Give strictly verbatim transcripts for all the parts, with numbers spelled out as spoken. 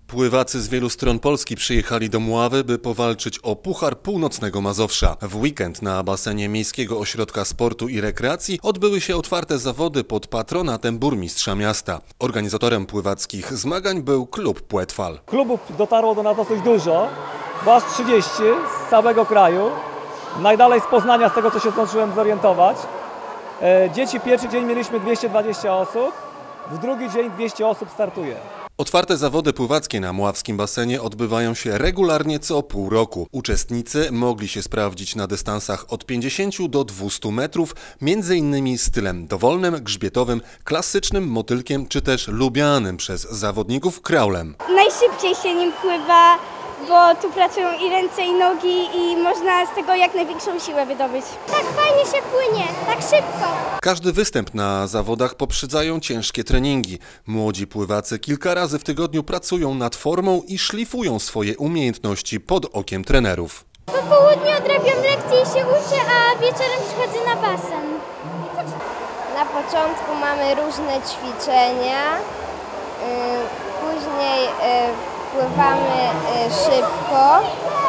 Pływacy z wielu stron Polski przyjechali do Mławy, by powalczyć o Puchar Północnego Mazowsza. W weekend na basenie Miejskiego Ośrodka Sportu i Rekreacji odbyły się otwarte zawody pod patronatem burmistrza miasta. Organizatorem pływackich zmagań był klub Płetwal. Klubów dotarło do nas dosyć dużo, bo aż trzydzieści z całego kraju. Najdalej z Poznania, z tego co się zdążyłem zorientować. Dzieci pierwszy dzień mieliśmy dwieście dwadzieścia osób, w drugi dzień dwieście osób startuje. Otwarte zawody pływackie na mławskim basenie odbywają się regularnie co pół roku. Uczestnicy mogli się sprawdzić na dystansach od pięćdziesięciu do dwustu metrów, między innymi stylem dowolnym, grzbietowym, klasycznym, motylkiem czy też lubianym przez zawodników kraulem. Najszybciej się nim pływa, bo tu pracują i ręce, i nogi i można z tego jak największą siłę wydobyć. Tak fajnie się płynie, tak szybko. Każdy występ na zawodach poprzedzają ciężkie treningi. Młodzi pływacy kilka razy w tygodniu pracują nad formą i szlifują swoje umiejętności pod okiem trenerów. Po południu odrabiam lekcje i się uczę, a wieczorem przychodzę na basen. Na początku mamy różne ćwiczenia, później pływamy szybko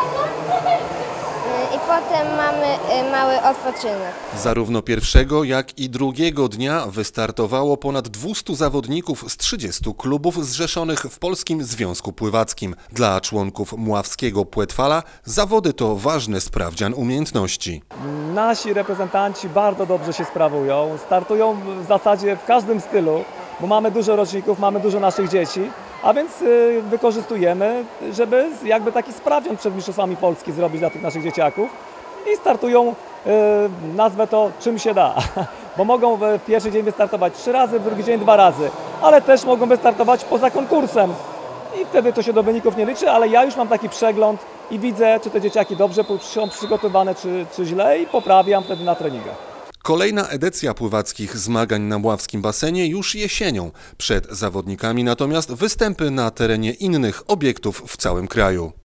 i potem mamy mały odpoczynek. Zarówno pierwszego, jak i drugiego dnia wystartowało ponad dwustu zawodników z trzydziestu klubów zrzeszonych w Polskim Związku Pływackim. Dla członków mławskiego Płetwala zawody to ważny sprawdzian umiejętności. Nasi reprezentanci bardzo dobrze się sprawują, startują w zasadzie w każdym stylu, bo mamy dużo roczników, mamy dużo naszych dzieci. A więc y, wykorzystujemy, żeby jakby taki sprawdzian przed mistrzostwami Polski zrobić dla tych naszych dzieciaków i startują, y, nazwę to czym się da, bo mogą w pierwszy dzień wystartować trzy razy, w drugi dzień dwa razy, ale też mogą wystartować poza konkursem i wtedy to się do wyników nie liczy, ale ja już mam taki przegląd i widzę, czy te dzieciaki dobrze są przygotowane, czy, czy źle i poprawiam wtedy na treningach. Kolejna edycja pływackich zmagań na mławskim basenie już jesienią. Przed zawodnikami natomiast występy na terenie innych obiektów w całym kraju.